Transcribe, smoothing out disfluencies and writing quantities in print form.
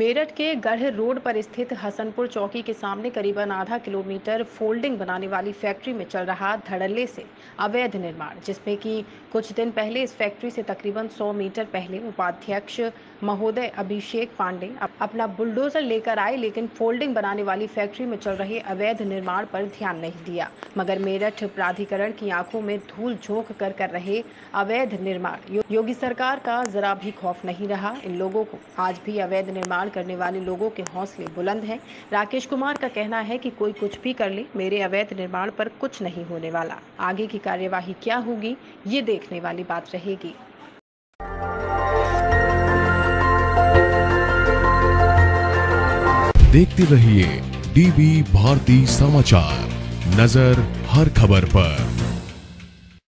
मेरठ के गढ़ रोड पर स्थित हसनपुर चौकी के सामने करीबन आधा किलोमीटर फोल्डिंग बनाने वाली फैक्ट्री में चल रहा धड़ल्ले से अवैध निर्माण, जिसमें कि कुछ दिन पहले इस फैक्ट्री से तकरीबन 100 मीटर पहले उपाध्यक्ष महोदय अभिषेक पांडे अपना बुलडोजर लेकर आए, लेकिन फोल्डिंग बनाने वाली फैक्ट्री में चल रहे अवैध निर्माण पर ध्यान नहीं दिया। मगर मेरठ प्राधिकरण की आंखों में धूल झोंक कर रहे अवैध निर्माण योगी सरकार का जरा भी खौफ नहीं रहा। इन लोगों को आज भी अवैध निर्माण करने वाले लोगों के हौसले बुलंद हैं। राकेश कुमार का कहना है कि कोई कुछ भी कर ले, मेरे अवैध निर्माण पर कुछ नहीं होने वाला। आगे की कार्यवाही क्या होगी, ये देखने वाली बात रहेगी। देखते रहिए डीबी भारती समाचार, नजर हर खबर पर।